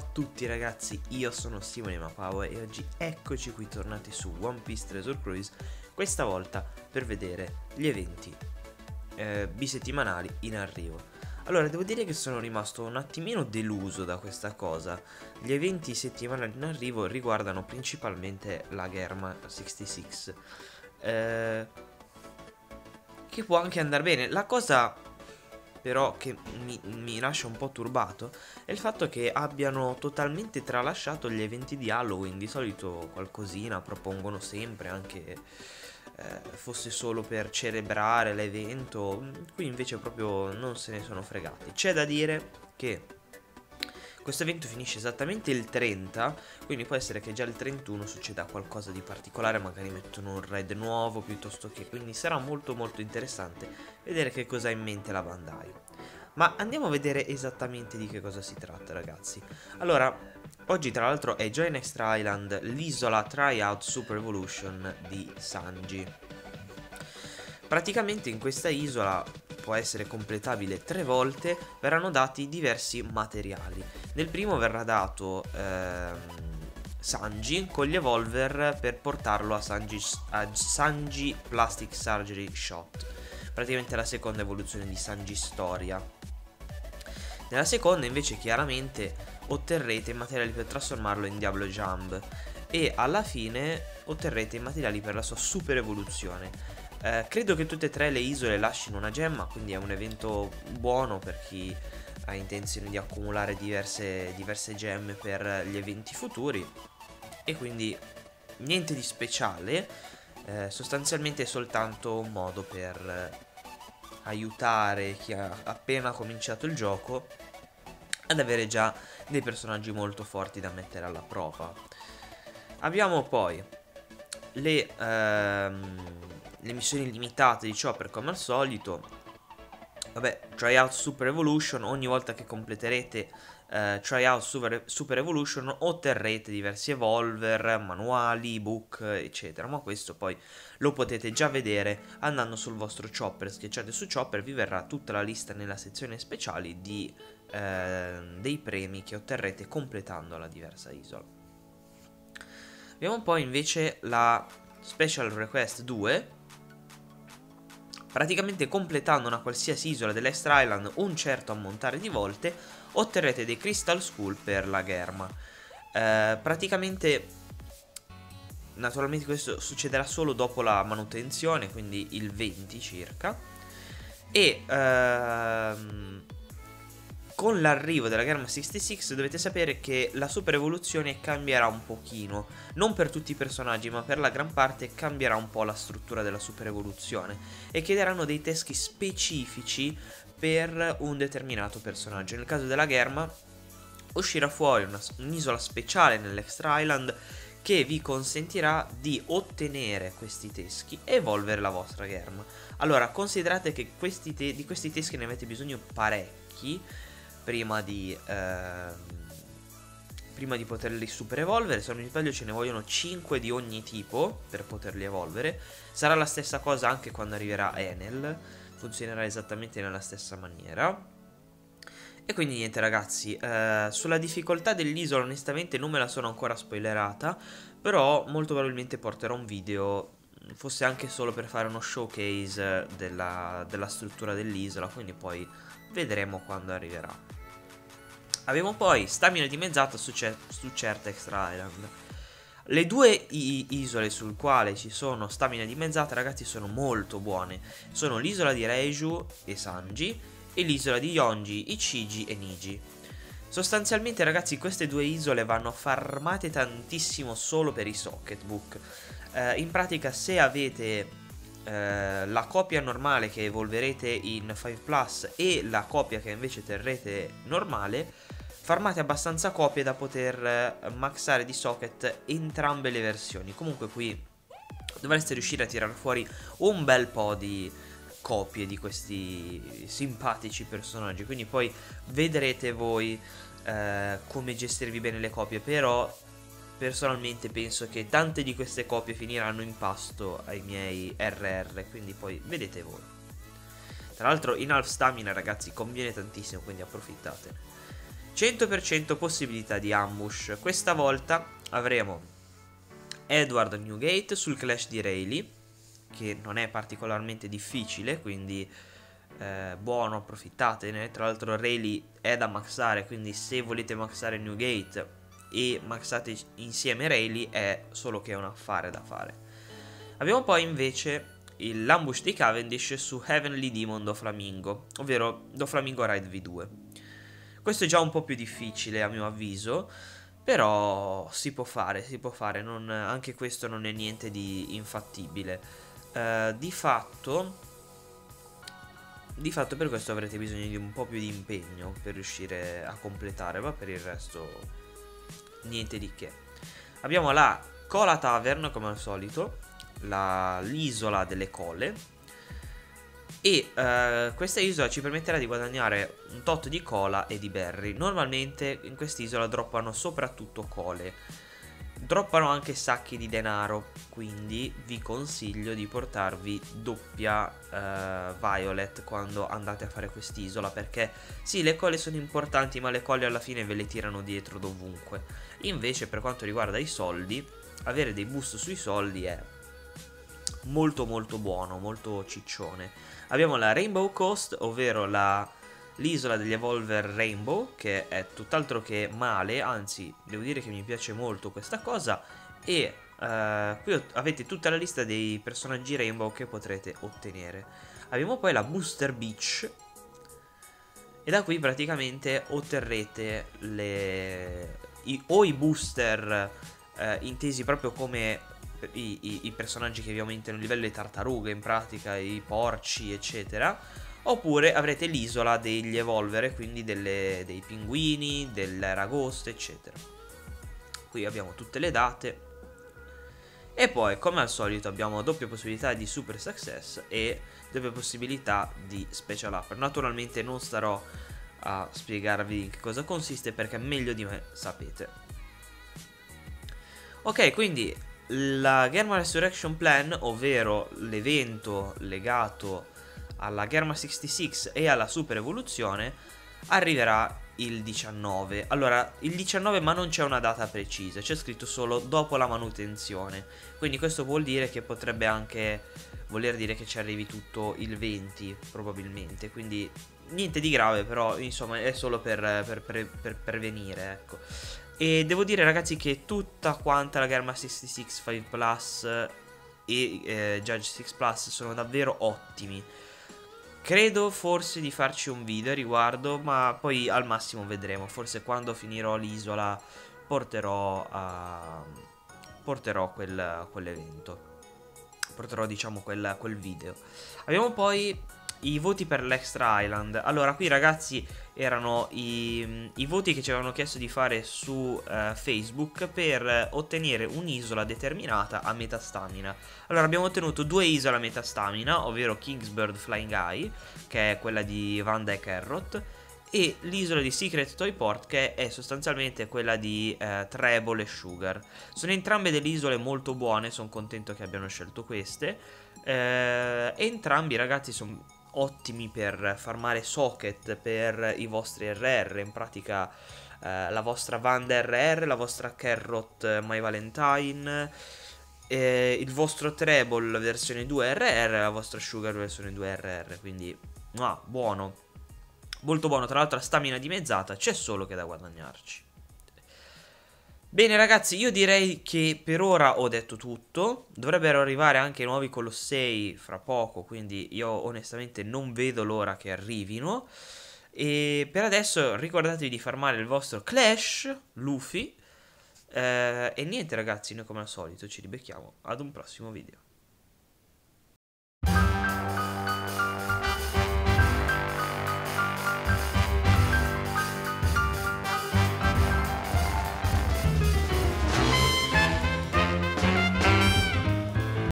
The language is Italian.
tutti ragazzi, io sono Simone Mapaue e oggi eccoci qui tornati su One Piece Treasure Cruise, questa volta per vedere gli eventi bisettimanali in arrivo. Allora, devo dire che sono rimasto un attimino deluso da questa cosa. Gli eventi settimanali in arrivo riguardano principalmente la Germa 66, che può anche andare bene. La cosa però che mi lascia un po' turbato è il fatto che abbiano totalmente tralasciato gli eventi di Halloween. Di solito qualcosina propongono sempre, anche fosse solo per celebrare l'evento. Qui invece proprio non se ne sono fregati. C'è da dire che questo evento finisce esattamente il 30, quindi può essere che già il 31 succeda qualcosa di particolare, magari mettono un raid nuovo piuttosto che, quindi sarà molto interessante vedere che cosa ha in mente la Bandai. Ma andiamo a vedere esattamente di che cosa si tratta, ragazzi. Allora, oggi tra l'altro è Joy Next Island, l'isola Tryout Super Evolution di Sanji. Praticamente in questa isola può essere completabile 3 volte, verranno dati diversi materiali. Nel primo verrà dato Sanji con gli evolver per portarlo a Sanji Plastic Surgery Shot, praticamente la seconda evoluzione di Sanji Storia. Nella seconda invece chiaramente otterrete i materiali per trasformarlo in Diablo Jump e alla fine otterrete i materiali per la sua super evoluzione. Credo che tutte e tre le isole lasciano una gemma, quindi è un evento buono per chi ha intenzione di accumulare diverse gemme per gli eventi futuri. E quindi niente di speciale, sostanzialmente è soltanto un modo per aiutare chi ha appena cominciato il gioco ad avere già dei personaggi molto forti da mettere alla prova. Abbiamo poi le missioni limitate di Chopper come al solito. Vabbè, Tryout Super Evolution, ogni volta che completerete Tryout Super Evolution otterrete diversi evolver, manuali, book, eccetera. Ma questo poi lo potete già vedere andando sul vostro Chopper. Schiacciate su Chopper, vi verrà tutta la lista nella sezione speciali dei premi che otterrete completando la diversa isola. Abbiamo poi invece la Special Request 2. Praticamente completando una qualsiasi isola dell'Extra Island un certo ammontare di volte otterrete dei Crystal Skull per la Germa. Praticamente, naturalmente questo succederà solo dopo la manutenzione, quindi il 20 circa. E con l'arrivo della Germa 66 dovete sapere che la super evoluzione cambierà un pochino. Non per tutti i personaggi, ma per la gran parte cambierà un po' la struttura della super evoluzione e chiederanno dei teschi specifici per un determinato personaggio. Nel caso della Germa uscirà fuori un'isola speciale nell'Extra Island che vi consentirà di ottenere questi teschi e evolvere la vostra Germa. Allora, considerate che di questi teschi ne avete bisogno parecchi prima di poterli super evolvere. Se non mi sbaglio ce ne vogliono 5 di ogni tipo per poterli evolvere. Sarà la stessa cosa anche quando arriverà Enel, funzionerà esattamente nella stessa maniera. E quindi niente ragazzi, sulla difficoltà dell'isola onestamente non me la sono ancora spoilerata, però molto probabilmente porterò un video, fosse anche solo per fare uno showcase della struttura dell'isola, quindi poi vedremo quando arriverà. Abbiamo poi stamina dimezzata su certa Extra Island. Le due isole sul quale ci sono stamina dimezzata, ragazzi, sono molto buone. Sono l'isola di Reiju e Sanji e l'isola di Yonji, Ichiji e Niji. Sostanzialmente, ragazzi, queste due isole vanno farmate tantissimo solo per i socket book. In pratica, se avete la copia normale che evolverete in 5 Plus e la copia che invece terrete normale, farmate abbastanza copie da poter maxare di socket entrambe le versioni. Comunque qui dovreste riuscire a tirare fuori un bel po' di copie di questi simpatici personaggi, quindi poi vedrete voi come gestirvi bene le copie. Però personalmente penso che tante di queste copie finiranno in pasto ai miei RR, quindi poi vedete voi. Tra l'altro in half stamina, ragazzi, conviene tantissimo, quindi approfittate. 100% possibilità di ambush. Questa volta avremo Edward Newgate sul Clash di Rayleigh, che non è particolarmente difficile, quindi buono, approfittatene. Tra l'altro Rayleigh è da maxare, quindi se volete maxare Newgate e maxate insieme Rayleigh è solo che un affare da fare. Abbiamo poi invece l'ambush di Cavendish su Heavenly Demon Doflamingo, ovvero Doflamingo Ride V2. Questo è già un po' più difficile a mio avviso, però si può fare, anche questo non è niente di infattibile. Di fatto per questo avrete bisogno di un po' più di impegno per riuscire a completare, ma per il resto niente di che. Abbiamo la Cola Tavern come al solito, l'isola delle cole, e questa isola ci permetterà di guadagnare un tot di cola e di berry. Normalmente in quest'isola droppano soprattutto cole, droppano anche sacchi di denaro, quindi vi consiglio di portarvi doppia Violet quando andate a fare quest'isola, perché sì, le cole sono importanti, ma le cole alla fine ve le tirano dietro dovunque. Invece per quanto riguarda i soldi, avere dei boost sui soldi è molto molto buono, molto ciccione. Abbiamo la Rainbow Coast, ovvero l'isola degli Evolver Rainbow, che è tutt'altro che male, anzi devo dire che mi piace molto questa cosa. E qui avete tutta la lista dei personaggi Rainbow che potrete ottenere. Abbiamo poi la Booster Beach, e da qui praticamente otterrete i booster intesi proprio come i personaggi che vi aumentano il livello, le tartarughe in pratica, i porci eccetera. Oppure avrete l'isola degli evolvere, quindi dei pinguini, dell'eragosto eccetera. Qui abbiamo tutte le date. E poi come al solito abbiamo doppia possibilità di super success e doppia possibilità di special upper. Naturalmente non starò a spiegarvi in che cosa consiste, perché meglio di me sapete. Ok, quindi la Germa Resurrection Plan, ovvero l'evento legato alla Germa 66 e alla super evoluzione, arriverà il 19. Allora, il 19, ma non c'è una data precisa, c'è scritto solo dopo la manutenzione. Quindi questo vuol dire che potrebbe anche voler dire che ci arrivi tutto il 20 probabilmente. Quindi niente di grave, però insomma è solo per prevenire, ecco. E devo dire ragazzi che tutta quanta la Germa 66 5 Plus e Judge 6 Plus sono davvero ottimi. Credo forse di farci un video a riguardo, ma poi al massimo vedremo. Forse quando finirò l'isola porterò quell'evento. Porterò diciamo quel video. Abbiamo poi i voti per l'Extra Island. Allora qui ragazzi erano i voti che ci avevano chiesto di fare su Facebook per ottenere un'isola determinata a metà stamina. Allora abbiamo ottenuto 2 isole a metà stamina, ovvero Kingsbird Flying Eye, che è quella di Vanda e Carrot, e l'isola di Secret Toy Port, che è sostanzialmente quella di Treble e Sugar. Sono entrambe delle isole molto buone, sono contento che abbiano scelto queste. Entrambi ragazzi sono ottimi per farmare socket per i vostri RR, in pratica la vostra Vanda RR, la vostra Carrot My Valentine, il vostro Treble versione 2 RR, la vostra Sugar versione 2 RR, quindi buono, molto buono. Tra l'altro la stamina dimezzata, c'è solo che da guadagnarci. Bene ragazzi, io direi che per ora ho detto tutto. Dovrebbero arrivare anche i nuovi Colossei fra poco, quindi io onestamente non vedo l'ora che arrivino. E per adesso ricordatevi di farmare il vostro Clash Luffy. E niente ragazzi, noi come al solito ci ribecchiamo ad un prossimo video.